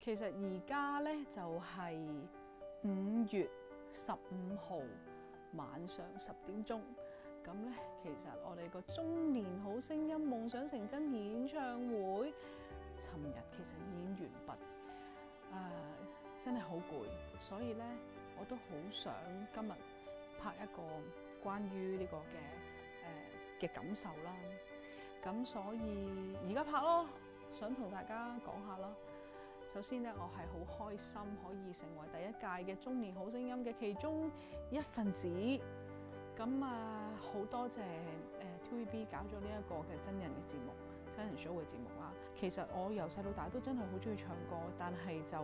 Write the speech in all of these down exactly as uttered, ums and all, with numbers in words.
其實而家咧就係五月十五號晚上十點鐘，咁咧其實我哋個中年好聲音夢想成真演唱會，尋日其實已經完畢，啊、呃、真係好攰，所以咧我都好想今日拍一個關於呢個嘅誒嘅感受啦，咁所以而家拍咯，想同大家講下咯。首先咧，我係好開心可以成為第一屆嘅中年好聲音嘅其中一份子。咁啊，好多謝誒 T V B 搞咗呢一個嘅真人嘅節目、真人 show 嘅節目啦。其實我由細到大都真係好中意唱歌，但係就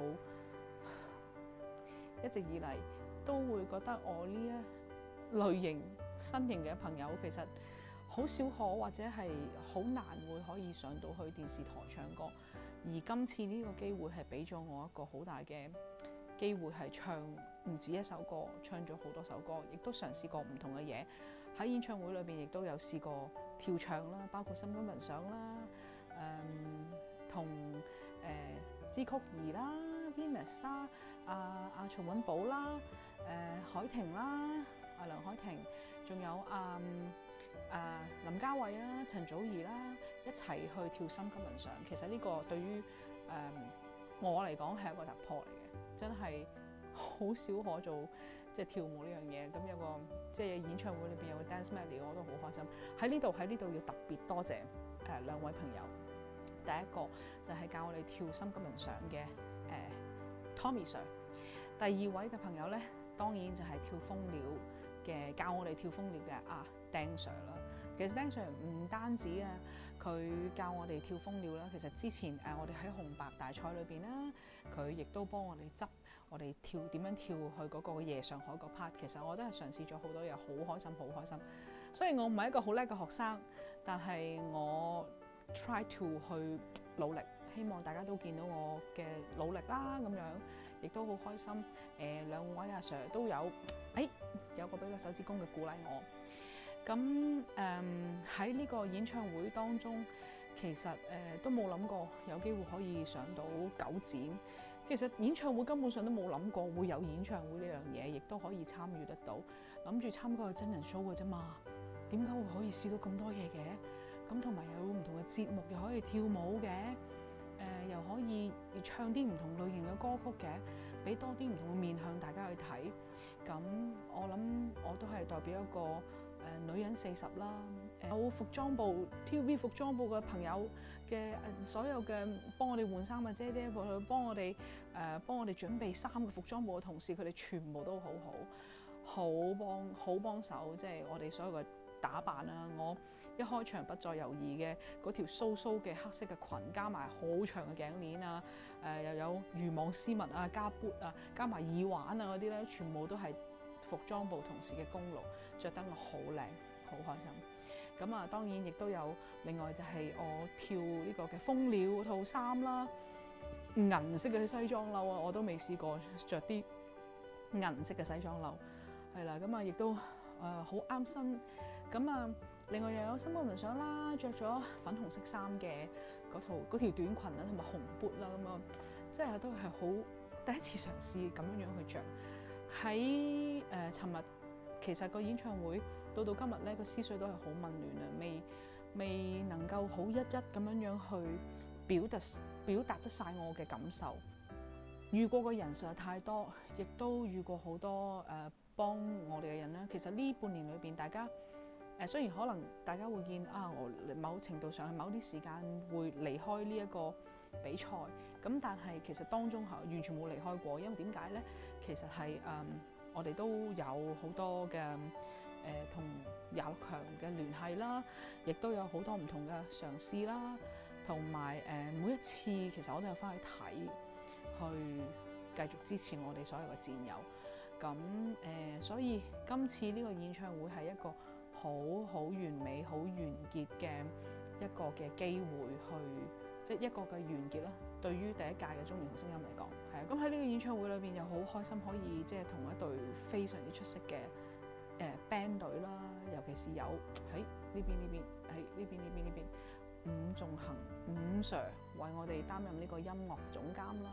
一直以嚟都會覺得我呢一類型身形嘅朋友其實好少可或者係好難會可以上到去電視台唱歌。而今次呢個機會係俾咗我一個好大嘅機會，係唱唔止一首歌，唱咗好多首歌，亦都嘗試過唔同嘅嘢。喺演唱會裏邊亦都有試過跳唱啦，包括心中文想啦，誒同誒支曲兒啦、Venus 啦、阿阿曹允寶啦、誒、呃、海婷啦、阿梁海婷，仲有阿。嗯誒、呃、林嘉偉啦、陳祖兒啦，一齊去跳心急人上。其實呢個對於誒、呃、我嚟講係一個突破嚟嘅，真係好少可做即係跳舞呢樣嘢。咁有個即係演唱會裏邊有個 dance medley，我都好開心。喺呢度喺呢度要特別多謝誒、呃、兩位朋友。第一個就係教我哋跳心急人上嘅誒、呃、Tommy Sir。第二位嘅朋友咧，當然就係跳蜂鳥嘅教我哋跳蜂鳥嘅啊 Dan Sir 啦。其實 Dan Sir 唔單止啊，佢教我哋跳蜂鳥啦。其實之前誒、呃、我哋喺紅白大賽裏邊啦，佢亦都幫我哋執我哋跳點樣跳去嗰個夜上海個 part。其實我真係嘗試咗好多嘢，好開心，好開心。雖然我唔係一個好叻嘅學生，但係我 try to 去努力，希望大家都見到我嘅努力啦，咁樣亦都好開心。誒、呃、兩位阿 Sir 都有，誒、哎、有個俾個手指公嘅鼓勵我。咁誒喺呢個演唱會當中，其實誒、呃、都冇諗過有機會可以上到九展。其實演唱會根本上都冇諗過會有演唱會呢樣嘢，亦都可以參與得到。諗住參加個真人 show 嘅啫嘛，點解會可以試到咁多嘢嘅？咁同埋有唔同嘅節目，又可以跳舞嘅，誒、呃、又可以唱啲唔同類型嘅歌曲嘅，俾多啲唔同嘅面向大家去睇。咁我諗我都係代表一個誒、呃、女人四十啦，有、呃、服裝部 T V B 服裝部嘅朋友嘅、呃、所有嘅幫我哋換衫嘅姐姐，去幫我哋誒、呃、幫我哋準備衫嘅服裝部嘅同事，佢哋全部都好好，好幫好幫手，即係我哋所有嘅打扮啊！我一開場不再猶豫嘅嗰條酥酥嘅黑色嘅裙，加埋好長嘅頸鏈啊，誒、呃、又有漁網絲襪啊，加 boot 啊，加埋耳環啊嗰啲咧，全部都係服裝部同事嘅功勞，着得我好靚，好開心。咁啊，當然亦都有另外就係我跳呢個嘅蜂鳥套衫啦，銀色嘅西裝褸啊，我都未試過着啲銀色嘅西裝褸，係啦，咁啊亦都。誒好啱身，咁啊，另外又有心急人上啦，着咗粉紅色衫嘅嗰套嗰條短裙啦，同埋紅 boot 啦，咁啊，即係都係好第一次嘗試咁樣樣去着。喺誒尋日，其實個演唱會到到今日咧，個思緒都係好混亂啊，未未能夠好一一咁樣樣去表達表達得晒我嘅感受。遇過嘅人實在太多，亦都遇過好多誒。呃幫我哋嘅人咧，其實呢半年裏邊，大家誒、呃、雖然可能大家會見啊，我某程度上係某啲時間會離開呢一個比賽，咁但係其實當中係完全冇離開過，因為點解咧？其實係誒、呃、我哋都有好多嘅誒同廿六強嘅聯繫啦，亦都有好多唔同嘅嘗試啦，同埋誒每一次其實我都有翻去睇，去繼續支持我哋所有嘅戰友。咁誒、呃，所以今次呢個演唱會係一個好好完美、好完結嘅一個嘅機會去，去即係一個嘅完結啦。對於第一屆嘅中年好聲音嚟講，係啊。咁喺呢個演唱會裏邊又好開心，可以即係同一隊非常之出色嘅誒、呃、band 隊啦，尤其是有喺呢邊呢邊喺呢邊呢邊呢邊伍仲衡伍 Sir 為我哋擔任呢個音樂總監啦。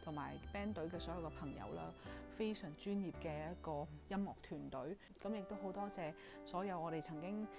同埋 band 隊嘅所有嘅朋友啦，非常專業嘅一個音樂團隊。咁亦都好多謝所有我哋曾經誒誒、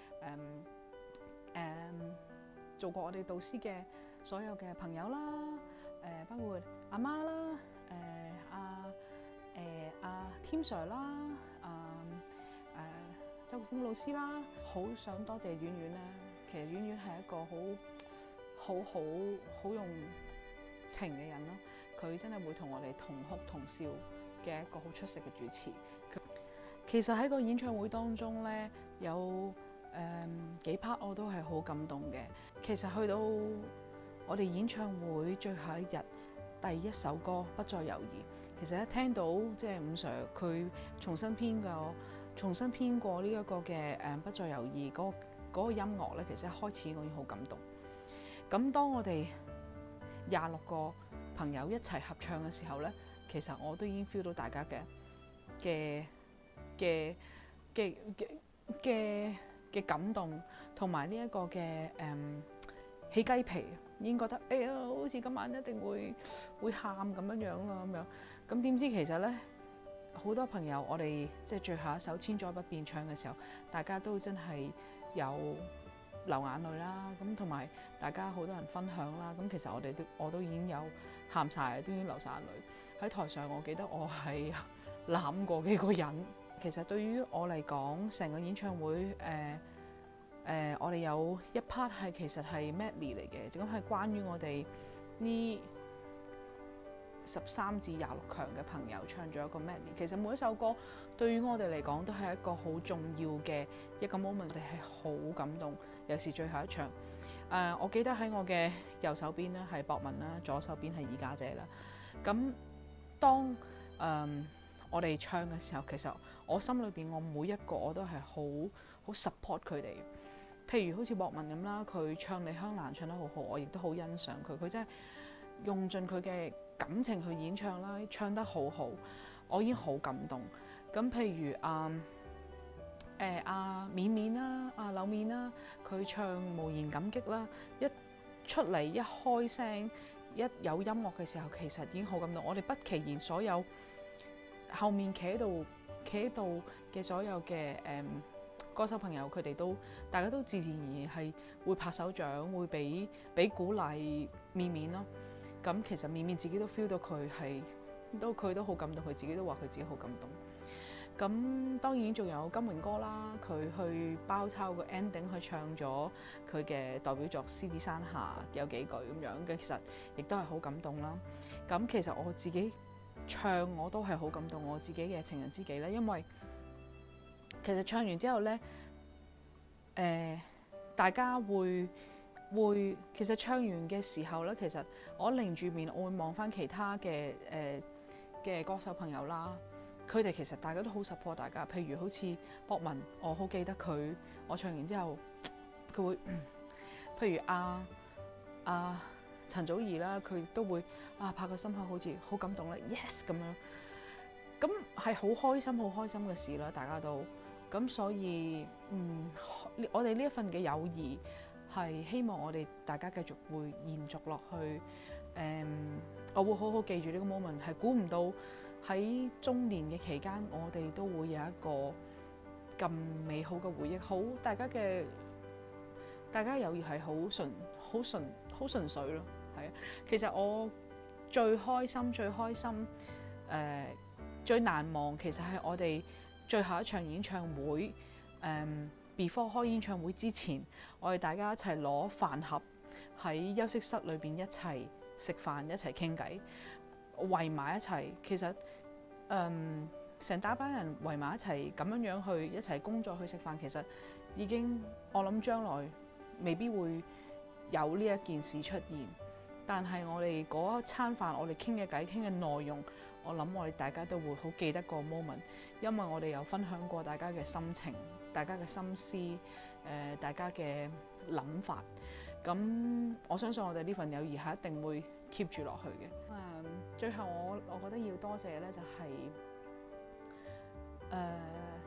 嗯、做過我哋導師嘅所有嘅朋友啦，誒、呃、包括阿媽啦，誒阿誒阿 Tim Sir 啦，啊誒、呃、周國峰老師啦，好想多謝婉婉咧。其實婉婉係一個好好好好用情嘅人咯，佢真係會同我哋同哭同笑嘅一個好出色嘅主持。其實喺個演唱會當中咧，有誒、呃、幾 part 我都係好感動嘅。其實去到我哋演唱會最後一日，第一首歌《不再猶豫》，其實一聽到即係伍 Sir 佢重新編過、重新編過呢一個嘅誒《不再猶豫》嗰嗰個音樂咧，其實一開始我已經好感動。咁當我哋廿六個朋友一齊合唱嘅時候咧，其實我都已經 feel 到大家嘅嘅嘅嘅嘅嘅嘅感動，同埋呢一個嘅誒起雞皮，已經覺得哎呀，好似今晚一定會會喊咁樣樣啦咁樣。咁點知其實咧，好多朋友我哋即係最後一首千載不變唱嘅時候，大家都真係有流眼淚啦，咁同埋大家好多人分享啦，咁其實我哋都我都已經有喊晒，都已經流晒眼淚。喺台上我記得我係攬過幾個人。其實對於我嚟講，成個演唱會誒誒、呃呃，我哋有一 part 係其實係 medley 嚟嘅，咁係關於我哋呢十三至廿六強嘅朋友唱咗一個 medley。其實每一首歌對於我哋嚟講都係一個好重要嘅一個 moment，我哋係好感動。尤其是最後一場，誒、呃，我記得喺我嘅右手邊咧係博文啦，左手邊係二家姐啦。咁當誒、呃、我哋唱嘅時候，其實我心裏邊我每一個我都係好好 support 佢哋。譬如好似博文咁啦，佢唱李香蘭唱得好好，我亦都好欣賞佢。佢真係用盡佢嘅感情去演唱啦，唱得好好，我已經好感動。咁譬如啊〜、呃誒阿綿綿啦，阿柳面啦，佢唱無言感激啦，一出嚟一開聲，一有音樂嘅時候，其實已經好感動。我哋不其然，所有後面企喺度企喺度嘅所有嘅誒、嗯、歌手朋友，佢哋都大家都自自然然係會拍手掌，會俾俾鼓勵綿綿咯。咁其實綿綿自己都 feel 到佢係都佢都好感動，佢自己都話佢自己好感動。咁當然仲有金榮哥啦，佢去包抄個 ending 去唱咗佢嘅代表作《獅子山下》有幾句咁樣嘅，其實亦都係好感動啦。咁其實我自己唱我都係好感動我自己嘅情人知己咧，因為其實唱完之後咧，誒、呃、大家會會其實唱完嘅時候咧，其實我擰住面，我會望翻其他嘅誒嘅歌手朋友啦。佢哋其實大家都好 support 大家，譬如好似博文，我好記得佢，我唱完之後，佢會，譬如阿阿陳祖兒啦，佢都會啊拍個心口，好似好感動咧 ，yes 咁樣，咁係好開心、好開心嘅事啦，大家都，咁所以嗯，我哋呢一份嘅友誼係希望我哋大家繼續會延續落去，誒、嗯，我會好好記住呢個 moment， 係估唔到。喺中年嘅期間，我哋都會有一個咁美好嘅回憶，好大家嘅大家友誼係好純、好純、好純粹咯。係啊，其實我最開心、最開心、誒、呃、最難忘，其實係我哋最後一場演唱會。誒、呃、before 開演唱會之前，我哋大家一齊攞飯盒喺休息室裏邊一齊食飯，一齊傾偈。圍埋一齊，其實嗯成大班人圍埋一齊咁樣樣去一齊工作去食飯，其實已經我諗將來未必會有呢一件事出現。但係我哋嗰餐飯，我哋傾嘅偈、傾嘅內容，我諗我哋大家都會好記得個 moment，因為我哋有分享過大家嘅心情、大家嘅心思、誒、呃、大家嘅諗法。咁我相信我哋呢份友誼係一定會 keep 住落去嘅。誒、嗯，最後我我覺得要多謝咧，就係、是、誒、呃、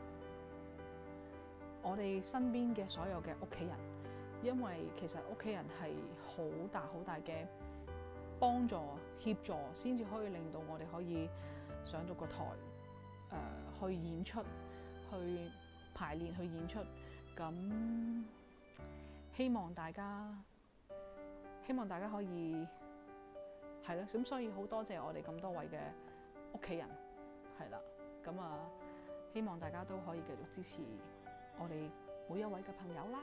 我哋身邊嘅所有嘅屋企人，因為其實屋企人係好大好大嘅幫助協助，先至可以令到我哋可以上到個台，誒、呃、去演出，去排練，去演出。咁希望大家，希望大家可以係咯。咁所以好多謝我哋咁多位嘅屋企人，係啦。咁啊，希望大家都可以繼續支持我哋每一位嘅朋友啦。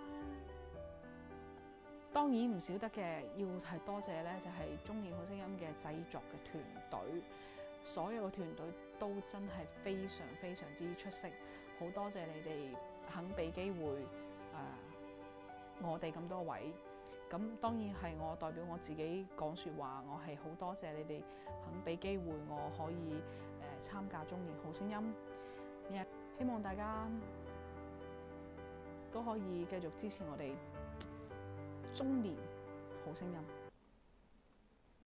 當然唔少得嘅，要係多謝咧，就係中年好聲音嘅製作嘅團隊，所有嘅團隊都真係非常非常之出色。好多謝你哋肯俾機會誒、呃、我哋咁多位。咁當然係我代表我自己講説話，我係好多謝你哋肯俾機會我可以誒、呃、參加中年好聲音。希望大家都可以繼續支持我哋中年好聲音。